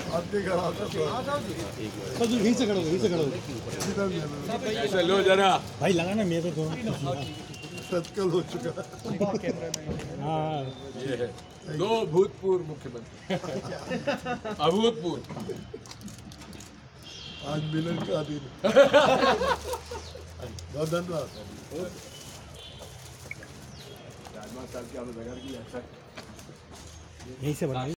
आदमी खड़ा था तो यहीं से खड़ो, यहीं से खड़ो तो लो जरा भाई, लगा ना मेरे को तत्काल हो चुका। हाँ, ये है दो भूतपूर्व मुख्यमंत्री, अभूतपूर्व। आज मिलन का दिन। बहुत धन्यवाद। यहीं से बना।